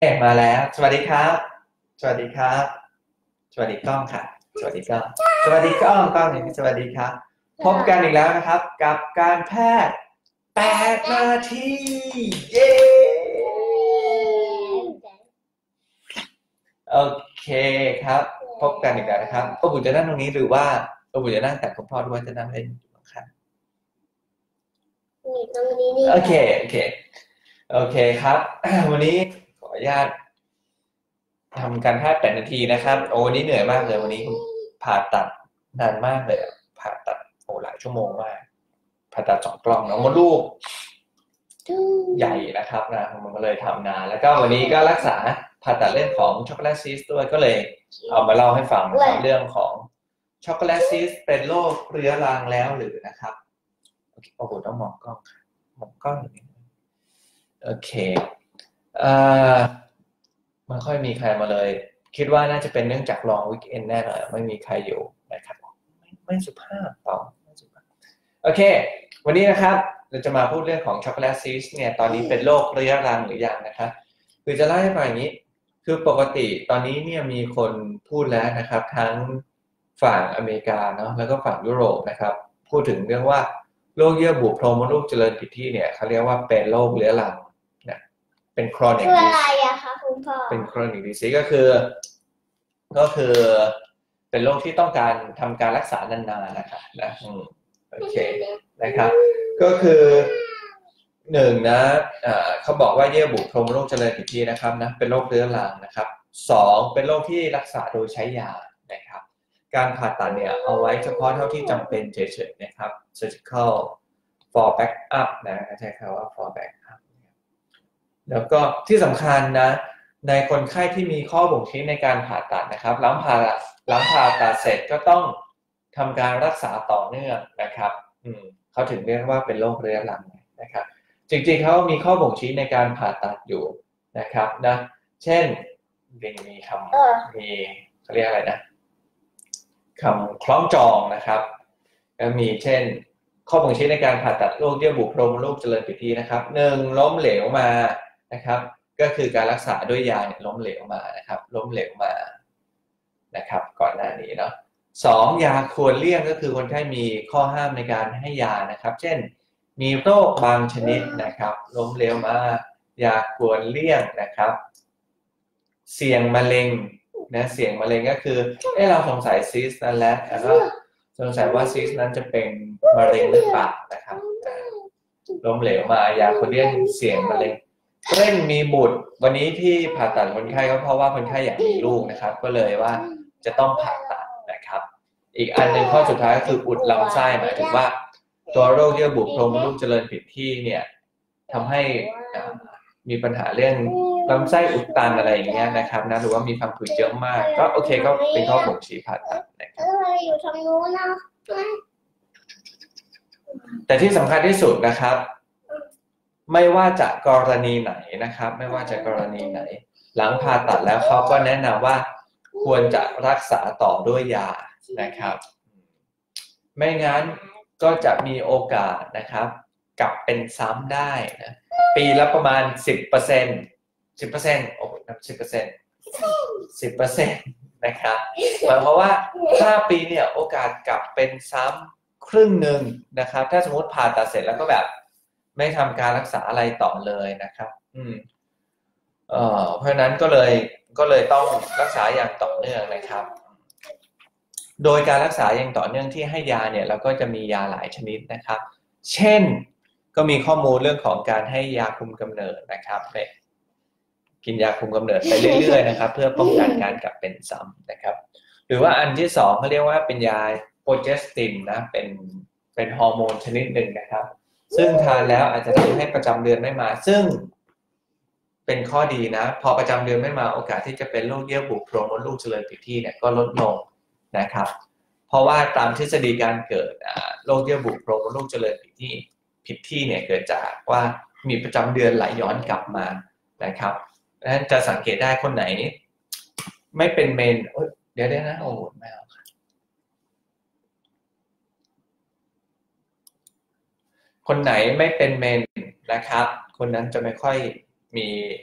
มาแล้วสวัสดีครับสวัสดีครับสวัสดีกล้องค่ะสวัสดีกล้องสวัสดีกล้องกล้องอย่างนี้สวัสดีครับพบกันอีกแล้วนะครับกับการแพทย์8 นาทีเย้โอเคครับพบกันอีกแล้วนะครับป้าบุญจะนั่งตรงนี้หรือว่าป้าบุญจะนั่งแต่คุณพ่อด้วยจะนั่งเล่นอยู่ข้างตรงนี้โอเคโอเคโอเคครับวันนี้ขออนุญาตทำการแพทย์8 นาทีนะครับโอ้วันนี้เหนื่อยมากเลยวันนี้ผ่าตัดนานมากเลยผ่าตัดโอ้หลายชั่วโมงมากผ่าตัด2 กล่องมดลูกใหญ่นะครับนะมันก็เลยทำนานแล้วก็วันนี้ก็รักษาผ่าตัดเรื่องของช็อกโกแลตซีสด้วยก็เลยเอามาเล่าให้ฟังนะครับเรื่องของช็อกโกแลตซีสเป็นโรคเรื้อรังแล้วหรือนะครับโอ้โหต้องมองกล้องมองกล้องอย่างนี้โอเคไม่ค่อยมีใครมาเลยคิดว่าน่าจะเป็นเนื่องจากลองวีคเอนด์แน่เลยไม่มีใครอยู่นะครับไม่สุภาพต่อไม่สุภาพโอเควันนี้นะครับเราจะมาพูดเรื่องของช็อกโกแลตซีสเนี่ยตอนนี้เป็นโรคเรื้อรังหรือยังนะครับคือจะเล่าให้ฟังอย่างนี้คือปกติตอนนี้เนี่ยมีคนพูดแล้วนะครับทั้งฝั่งอเมริกาเนาะแล้วก็ฝั่งยุโรปนะครับพูดถึงเรื่องว่าโรคเยื่อบุโพรงมดลูกเจริญผิดที่เนี่ยเขาเรียกว่าเป็นโรคเรื้อรังนะเป็น chronic คืออะไรอะคะคุณพ่อเป็น chronic disease ก็คือเป็นโรคที่ต้องการทำการรักษานานๆนะคะนะโอเคนะครับก็คือหนึ่งนะเขาบอกว่าเยื่อบุโพรงมดลูกเจริญผิดที่นะครับนะเป็นโรคเรื้อรังนะครับสองเป็นโรคที่รักษาโดยใช้ยานะครับการผ่าตัดเนี่ยเอาไว้เฉพาะเท่าที่จำเป็นเฉยๆนะครับ surgical for backup นะใช้คำว่า for backup แล้วก็ที่สำคัญนะในคนไข้ที่มีข้อบ่งชี้ในการผ่าตัดนะครับหลังผ่าตัดเสร็จก็ต้องทำการรักษาต่อเนื่องนะครับเขาถึงเรียกว่าเป็นโรคเรื้อรังนะครับจริงๆเขามีข้อบ่งชี้ในการผ่าตัดอยู่นะครับนะเช่นมีคำมีเขาเรียกอะไรนะคำคล้องจองนะครับแล้วมีเช่นข้อบ่งชี้ในการผ่าตัดโรคเยื่อบุโพรงมดลูกเจริญผิดที่นะครับ1ล้มเหลวมานะครับก็คือการรักษาด้วยยาล้มเหลวมานะครับล้มเหลวมานะครับก่อนหน้านี้เนาะ2ยาควรเลี่ยงก็คือคนไข้มีข้อห้ามในการให้ยานะครับเช่นมีโรคบางชนิดนะครับล้มเหลวมายาควรเลี่ยงนะครับเสี่ยงมะเร็งนะเสี่ยงมะเร็งก็คือเราสงสัยซีสนั้นแล้วก็สงสัยว่าซีสนั้นจะเป็นมะเร็งหรือเปล่านะครับล้มเหลวมายาควรเลี่ยงเสี่ยงมะเร็งเร่งมีบุตรวันนี้ที่ผ่าตัดคนไข้ก็เพราะว่าคนไข้อยากมีลูกนะครับก็เลยว่าจะต้องผ่าตัดนะครับอีกอันหนึ่งข้อสุดท้ายก็คืออุดลำไส้หมายถึงว่าตัวโรคเยื่อบุโพรงมดลูกเจริญผิดที่เนี่ยทำให้มีปัญหาเรื่องลำไส้อุดตันอะไรอย่างเงี้ยนะครับนะหรือว่ามีพังผืดเยอะมากก็โอเคก็เป็นข้อบ่งชี้ผ่าตัดนะครับอยู่ทางนู้นนะแต่ที่สำคัญที่สุดนะครับไม่ว่าจะกรณีไหนนะครับไม่ว่าจะกรณีไหนหลังผ่าตัดแล้วเขาก็แนะนำว่าควรจะรักษาต่อด้วยยานะครับไม่งั้นก็จะมีโอกาสนะครับกลับเป็นซ้ำได้นะปีละประมาณ10%โอ้โห10% นะครับหมายความว่า5 ปีเนี่ยโอกาสกลับเป็นซ้ำครึ่งหนึ่งนะครับถ้าสมมติผ่าตัดเสร็จแล้วก็แบบไม่ทำการรักษาอะไรต่อเลยนะครับเพราะฉะนั้นก็เลยต้องรักษาอย่างต่อเนื่องนะครับโดยการรักษาอย่างต่อเนื่องที่ให้ยาเนี่ยเราก็จะมียาหลายชนิดนะครับเช่นก็มีข้อมูลเรื่องของการให้ยาคุมกำเนิดนะครับกินยาคุมกำเนิดไปเรื่อยๆนะครับเพื่อป้องกันการกลับเป็นซ้ำนะครับหรือว่าอันที่สองเขาเรียกว่าเป็นยาโปรเจสตินนะเป็นฮอร์โมนชนิดหนึ่งนะครับซึ่งทานแล้วอาจจะทำให้ประจำเดือนไม่มาซึ่งเป็นข้อดีนะพอประจำเดือนไม่มาโอกาสที่จะเป็นโรคเยื่อบุโพรงมดลูกเจริญผิดที่เนี่ยก็ลดลงนะครับเพราะว่าตามทฤษฎีการเกิดโรคเยื่อบุโพรงมดลูกเจริญผิดที่เนี่ยเกิดจากว่ามีประจำเดือนไหลย้อนกลับมานะครับดังนั้นจะสังเกตได้คนไหนไม่เป็นเมนเดี๋ยวนะโอ้ไม่เอาค่ะคนไหนไม่เป็นเมนนะครับคนนั้นจะไม่ค่อยมี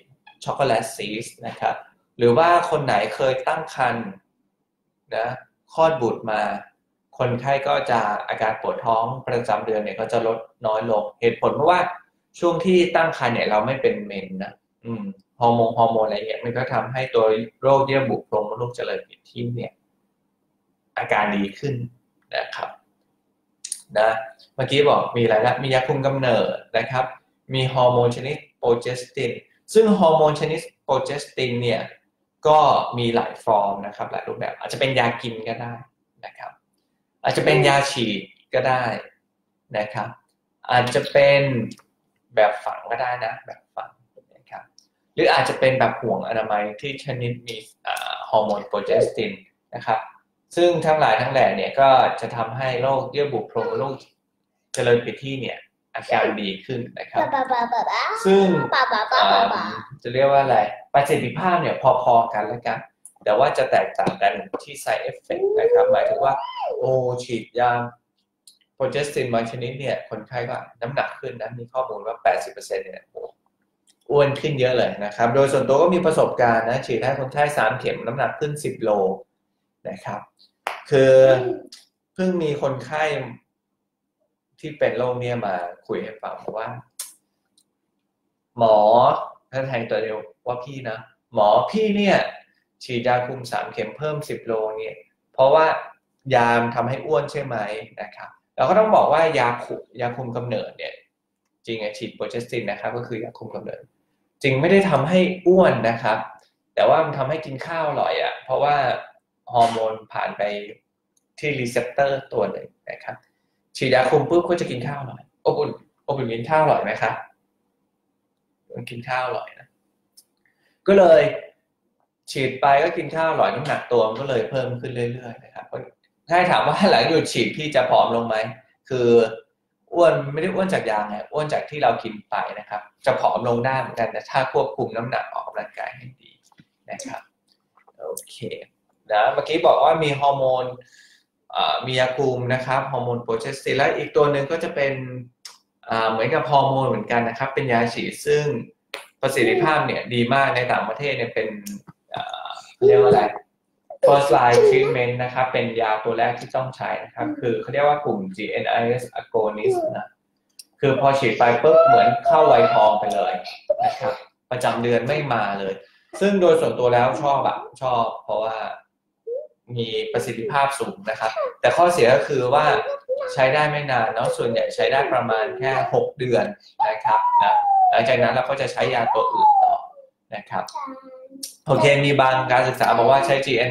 ช็อกโกแลตซีสนะครับหรือว่าคนไหนเคยตั้งครรภ์นะคลอดบุตรมาคนไข้ก็จะอาการปวดท้องประจำเดือนเนี่ยก็จะลดน้อยลงเหตุผลเพราะว่าช่วงที่ตั้งครรภ์เนี่ยเราไม่เป็นเมนนะฮอร์โมนอะไรเงี้ยมันก็ทำให้ตัวโรคเยื่อบุโพรงมดลูกเจริญผิดที่เนี่ยอาการดีขึ้นนะครับนะเมื่อกี้บอกมีอะไรนะมียาคุมกำเนิดนะครับมีฮอร์โมนชนิดโปรเจสตินซึ่งฮอร์โมนชนิดโปรเจสตินเนี่ยก็มีหลายฟอร์มนะครับหลายรูปแบบอาจจะเป็นยากินก็ได้นะครับอาจจะเป็นยาฉีดก็ได้นะครับอาจจะเป็นแบบฝังก็ได้นะแบบฝังนะครับหรืออาจจะเป็นแบบห่วงอนามัยที่ชนิดมีฮอร์โมนโปรเจสตินนะครับซึ่งทั้งหลายทั้งแหล่เนี่ยก็จะทำให้โรคเยื่อบุโพรงมดลูกเจริญผิดที่เนี่ยอาการดีขึ้นนะครับซึ่งจะเรียกว่าอะไรประสิทธิภาพเนี่ยพอๆกันแล้วกันแต่ว่าจะแตกต่างกันที่ side effect นะครับหมายถึงว่าฉีดยาโปรเจสตินบางชนิดเนี่ยคนไข้ก็น้ำหนักขึ้นนะมีข้อมูลว่า 80% เนี่ยอ้วนขึ้นเยอะเลยนะครับโดยส่วนตัวก็มีประสบการณ์นะฉีดให้คนไข้3 เข็มน้ำหนักขึ้น10 โลนะครับคือเพิ่งมีคนไข้ที่เป็นโรคเนี่ยมาคุยให้ฟังว่าหมอท่านแทงตัวเดียวว่าพี่นะหมอพี่เนี่ยฉีดยาคุม3 เข็มเพิ่ม10 โลเนี่ยเพราะว่ายาทำให้อ้วนใช่ไหมนะครับเราก็ต้องบอกว่ายาคุมกำเนิดเนี่ยจริงฉีดโปรเจสตินนะครับก็คือยาคุมกำเนิดจริงไม่ได้ทำให้อ้วนนะครับแต่ว่ามันทำให้กินข้าวอร่อยเพราะว่าฮอร์โมนผ่านไปที่รีเซพเตอร์ตัวหนึ่งนะครับฉีดยาคุมปุ๊บก็จะกินข้าวอร่อยอบอุ่นกินข้าวอร่อยไหมครับกินข้าวอร่อยนะก็เลยฉีดไปก็กินข้าวอร่อยน้ำหนักตัวมันก็เลยเพิ่มขึ้นเรื่อยๆนะครับถ้าถามว่าหลังหยุดฉีดพี่จะผอมลงไหมคืออ้วนไม่ได้อ้วนจากยาไงอ้วนจากที่เรากินไปนะครับจะผอมลงได้เหมือนกันแต่ถ้าควบคุมน้ำหนักออกกำลังกายให้ดีนะครับโอเคนะเมื่อกี้บอกว่ามีฮอร์โมนมียาคุมนะครับฮอร์โมนโปรเจสตินและอีกตัวหนึ่งก็จะเป็นเหมือนกับฮอร์โมนเหมือนกันนะครับเป็นยาฉีดซึ่งประสิทธิภาพเนี่ยดีมากในต่างประเทศเนี่ยเป็นเรียกว่าอะไร first line treatment นะครับเป็นยาตัวแรกที่ต้องใช้นะครับคือเขาเรียกว่ากลุ่ม GnRH agonist นะคือพอฉีดไปปุ๊บเหมือนเข้าวัยทองไปเลยนะครับประจำเดือนไม่มาเลยซึ่งโดยส่วนตัวแล้วชอบเพราะว่ามีประสิทธิภาพสูงนะครับแต่ข้อเสียก็คือว่าใช้ได้ไม่นานเนาะส่วนใหญ่ใช้ได้ประมาณแค่6 เดือนนะครับนะหลังจากนั้นเราก็จะใช้ยาตัวอื่นต่อนะครับโอเคมีบางการศึกษาบอกว่าใช้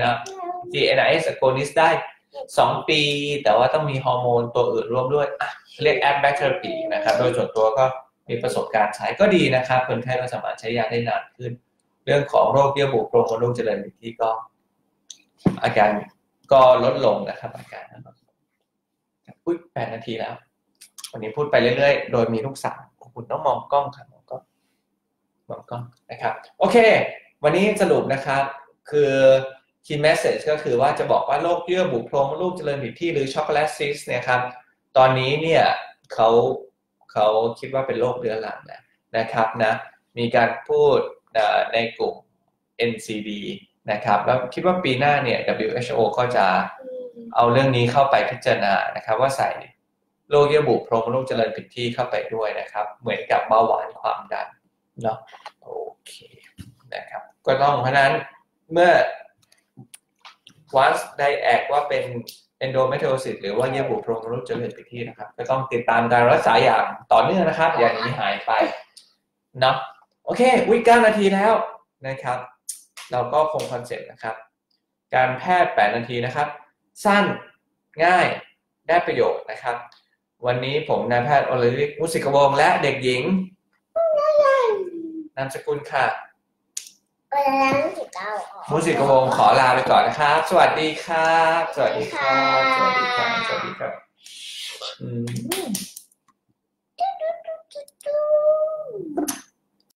GnRH agonist ได้2 ปีแต่ว่าต้องมีฮอร์โมนตัวอื่นร่วมด้วยเรียก add-back therapy นะครับโดยส่วนตัวก็มีประสบการณ์ใช้ก็ดีนะครับคนไข้ก็สามารถใช้ยาได้นานขึ้นเรื่องของโรคเยื่อบุโพรงมดลูกเจริญผิดที่ก็อาการก็ลดลงนะครับอาการพูด8 นาทีแล้ววันนี้พูดไปเรื่อยๆโดยมีลูกสาวคุณต้องมองกล้องครับมองกล้องนะครับโอเควันนี้สรุปนะครับคือ key message ก็คือว่าจะบอกว่าโรคเยื่อบุโพรงมดลูกเจริญผิดที่หรือช็อกโกแลตซิสเนี่ยครับตอนนี้เนี่ยเขาคิดว่าเป็นโรคเรื้อรังนะครับนะมีการพูดในกลุ่ม NCD นะครับแล้วคิดว่าปีหน้าเนี่ย WHO ก็จะเอาเรื่องนี้เข้าไปพิจารณานะครับว่าใส่โรคเยื่อบุโพรงมดลูกเจริญผิดที่เข้าไปด้วยนะครับเหมือนกับเบาหวานความดันเนาะโอเคนะครับก็ต้องเพราะนั้นเมื่อ once ได้แอกว่าเป็น endometriosis หรือว่าเยื่อบุโพรงมดลูกเจริญผิดที่นะครับก็ต้องติดตามการรักษาอย่างต่อเนื่องนะครับอย่างนี้หายไปเนาะโอเค9 นาทีแล้วนะครับเราก็คงคอนเซ็ปต์นะครับการแพทย์8 นาทีนะครับสั้นง่ายได้ประโยชน์นะครับวันนี้ผมนายแพทย์อรฤทธิ์มุสิกวงศ์และเด็กหญิงนามสกุลค่ะมุสิกวงศ์ขอลาไปก่อนนะครับสวัสดีครับสวัสดีครับสวัสดีครับสวัสดีครับ